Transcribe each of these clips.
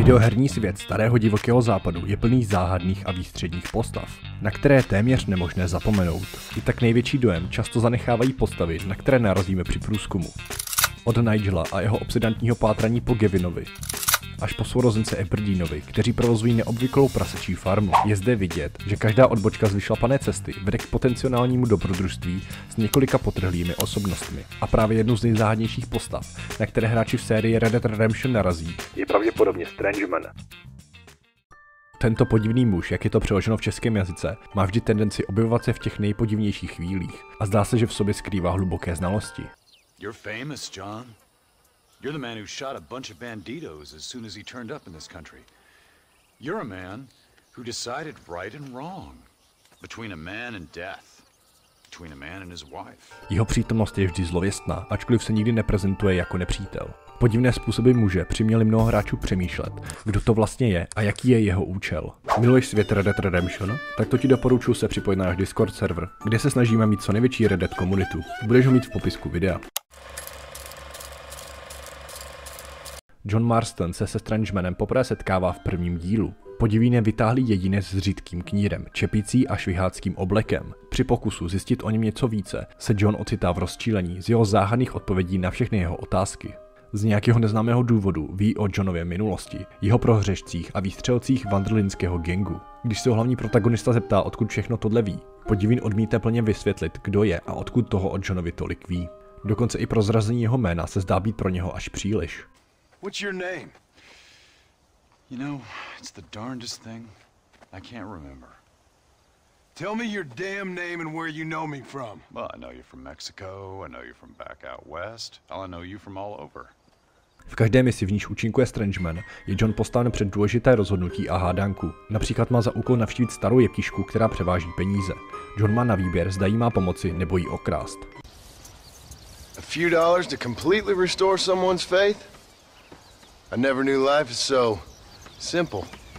Videoherní svět starého divokého západu je plný záhadných a výstředních postav, na které je téměř nemožné zapomenout. I tak největší dojem často zanechávají postavy, na které narazíme při průzkumu. Od Nigela a jeho obsedantního pátraní po Gavinovi, až po sourozence Aberdeenovi, kteří provozují neobvyklou prasečí farmu. Je zde vidět, že každá odbočka z vyšlapané cesty vede k potenciálnímu dobrodružství s několika potrhlými osobnostmi. A právě jednu z nejzáhadnějších postav, na které hráči v sérii Red Dead Redemption narazí, je pravděpodobně Strangeman. Tento podivný muž, jak je to přeloženo v českém jazyce, má vždy tendenci objevovat se v těch nejpodivnějších chvílích a zdá se, že v sobě skrývá hluboké znalosti. You're famous, John. You're the man who shot a bunch of banditos as soon as he turned up in this country. You're a man who decided right and wrong between a man and death, between a man and his wife. Jeho přítomnost je vždy zlověstná, ačkoliv se nikdy neprezentuje jako nepřítel. Podivné způsoby muže přiměly mnoho hráčů přemýšlet, kdo to vlastně je a jaký je jeho účel. Miluješ svět Red Dead Redemption? Tak to ti doporučuji se připojit na náš Discord server, kde se snažíme mít co největší Red Dead komunitu. Budeš ho mít v popisku videa. John Marston se Strangemanem poprvé setkává v prvním dílu. Podivín je vytáhlý jedinec s řídkým knírem, čepicí a šviháckým oblekem. Při pokusu zjistit o něm něco více se John ocitá v rozčílení z jeho záhadných odpovědí na všechny jeho otázky. Z nějakého neznámého důvodu ví o Johnově minulosti, jeho prohřešcích a výstřelcích Vanderlynského gangu. Když se ho hlavní protagonista zeptá, odkud všechno tohle ví, Podivín odmítne plně vysvětlit, kdo je a odkud toho o Johnovi tolik ví. Dokonce i prozrazení jeho jména se zdá být pro něho až příliš. What's your name? You know, it's the darndest thing. I can't remember. Tell me your damn name and where you know me from. Well, I know you from Mexico, I know you from back out west, I know you from all over. V každé misi, v níž účinkuje Strangeman, je John postaven před důležité rozhodnutí a hádanku. Například má za úkol navštívit starou jeptišku, která převáží peníze. John má na výběr, zda jí má pomoci nebo jí okrást. A few dollars to completely restore someone's faith? I never knew life is so simple.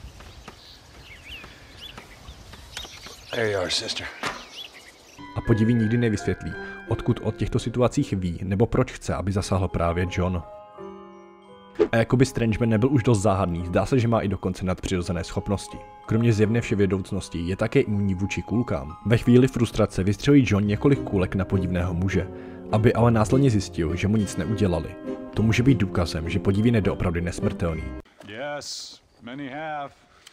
There you are, sister. A Podivín nikdy nevysvětlí, odkud od těchto situacích ví, nebo proč chce, aby zasáhl právě John. A jakoby Strangeman nebyl už dost záhadný, zdá se, že má i dokonce nadpřirozené schopnosti. Kromě zjevné vševědoucnosti je také imunní vůči kulkám. Ve chvíli frustrace vystřelí John několik kulek na podivného muže, aby ale následně zjistil, že mu nic neudělali. To může být důkazem, že Podivín je doopravdy nesmrtelný. Yes, many have.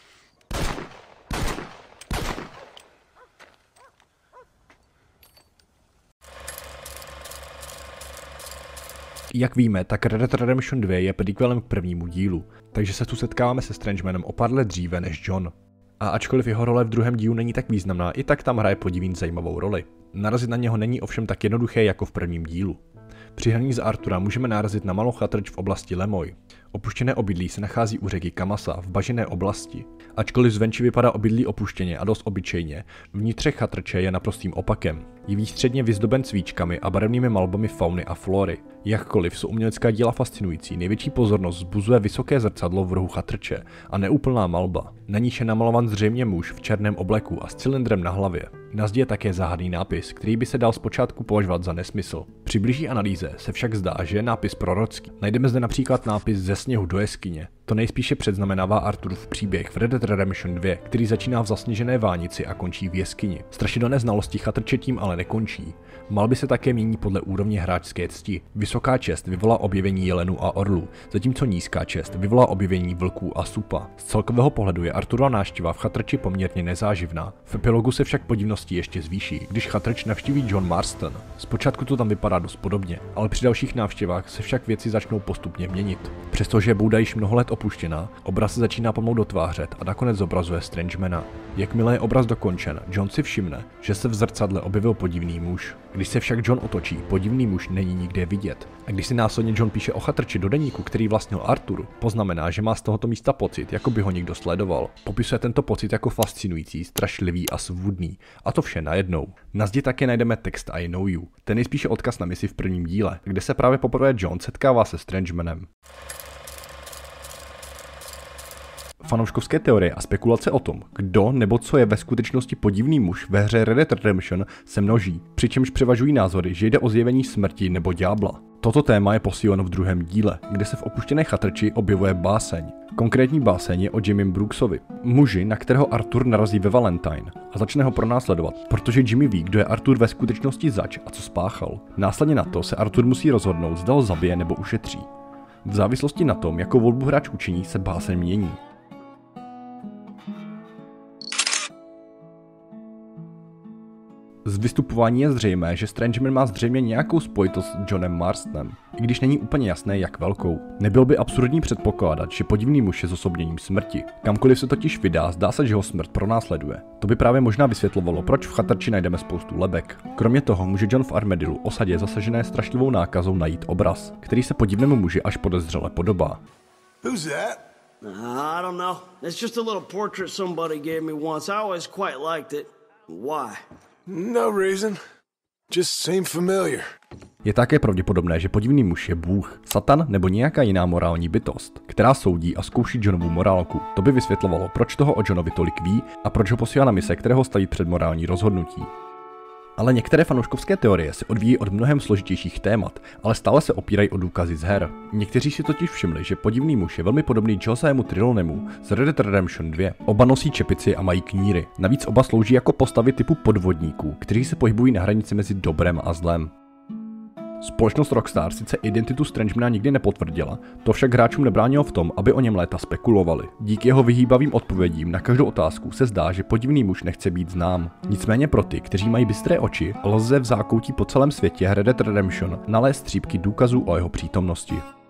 Jak víme, tak Red Dead Redemption 2 je prequelem k prvnímu dílu, takže se tu setkáváme se Strangemanem o pár let dříve než John. A ačkoliv jeho role v druhém dílu není tak významná, i tak tam hraje Podivín zajímavou roli. Narazit na něho není ovšem tak jednoduché jako v prvním dílu. Při hraní z Artura můžeme narazit na malou chatrč v oblasti Lemoy. Opuštěné obydlí se nachází u řeky Kamasa v bažené oblasti. Ačkoliv zvenčí vypadá obydlí opuštěně a dost obyčejně, vnitřek chatrče je naprostým opakem. Je výstředně vyzdoben cvíčkami a barevnými malbami fauny a flory. Jakkoliv jsou umělecká díla fascinující, největší pozornost vzbuzuje vysoké zrcadlo v rohu chatrče a neúplná malba. Na níž je namalovan zřejmě muž v černém obleku a s cylindrem na hlavě. Na zdi je také záhadný nápis, který by se dal zpočátku považovat za nesmysl. Při blížší analýze se však zdá, že je nápis prorocký. Najdeme zde například nápis ze sněhu do jeskyně. To nejspíše předznamenává Arturův příběh v Red Dead Redemption 2, který začíná v zasněžené vánici a končí v jeskyni. Strašidelné znalosti chatrče tím ale nekončí. Malby se také mění podle úrovně hráčské cti. Vysoká čest vyvolá objevení jelenů a orlů, zatímco nízká čest vyvolá objevení vlků a supa. Z celkového pohledu je Arturova návštěva v chatrči poměrně nezáživná. V epilogu se však podivnosti ještě zvýší, když chatrč navštíví John Marston. Zpočátku to tam vypadá dost podobně, ale při dalších návštěvách se však věci začnou postupně měnit. Přestože je bouda již mnoho let opuštěná, obraz se začíná pomalu dotvářet a nakonec zobrazuje Strangemana. Jakmile je obraz dokončen, John si všimne, že se v zrcadle objevil podivný muž. Když se však John otočí, podivný muž není nikde vidět. A když si následně John píše o chatrči do deníku, který vlastnil Artur, poznamená, že má z tohoto místa pocit, jako by ho někdo sledoval. Popisuje tento pocit jako fascinující, strašlivý a svůdný. A to vše najednou. Na zdi také najdeme text I know you. Ten je spíše odkaz na misi v prvním díle, kde se právě poprvé John setkává se Strangemanem. Fanouškovské teorie a spekulace o tom, kdo nebo co je ve skutečnosti podivný muž ve hře Red Dead Redemption, se množí, přičemž převažují názory, že jde o zjevení smrti nebo ďábla. Toto téma je posíleno v druhém díle, kde se v opuštěné chatrči objevuje báseň. Konkrétní báseň je o Jimmym Brooksovi, muži, na kterého Arthur narazí ve Valentine a začne ho pronásledovat, protože Jimmy ví, kdo je Arthur ve skutečnosti zač a co spáchal. Následně na to se Arthur musí rozhodnout, zda ho zabije nebo ušetří. V závislosti na tom, jakou volbu hráč učiní, se báseň mění. Z vystupování je zřejmé, že Strangeman má zřejmě nějakou spojitost s Johnem Marstonem, i když není úplně jasné, jak velkou. Nebyl by absurdní předpokládat, že podivný muž je zosobněním smrti. Kamkoliv se totiž vydá, zdá se, že ho smrt pronásleduje. To by právě možná vysvětlovalo, proč v chatrči najdeme spoustu lebek. Kromě toho může John v Armadillu, osadě zasažené strašlivou nákazou, najít obraz, který se podivnému muži až podezřele podobá. Who's that? I don't know. It's just a little portrait somebody gave me once. I always quite liked it. Why? No reason. Just seemed familiar. Je také pravděpodobné, že podivný muž je Bůh, Satan nebo nějaká jiná morální bytost, která soudí a zkouší Johnovu morálku. To by vysvětlovalo, proč toho o Johnovi tolik ví a proč ho posílá na mise, které ho staví před morální rozhodnutí. Ale některé fanouškovské teorie se odvíjí od mnohem složitějších témat, ale stále se opírají o důkazy z her. Někteří si totiž všimli, že podivný muž je velmi podobný Josému Trelonemu z Red Dead Redemption 2. Oba nosí čepici a mají kníry. Navíc oba slouží jako postavy typu podvodníků, kteří se pohybují na hranici mezi dobrem a zlem. Společnost Rockstar sice identitu Strangemana nikdy nepotvrdila, to však hráčům nebránilo v tom, aby o něm léta spekulovali. Díky jeho vyhýbavým odpovědím na každou otázku se zdá, že podivný muž nechce být znám. Nicméně pro ty, kteří mají bystré oči, lze v zákoutí po celém světě Red Dead Redemption nalézt střípky důkazů o jeho přítomnosti.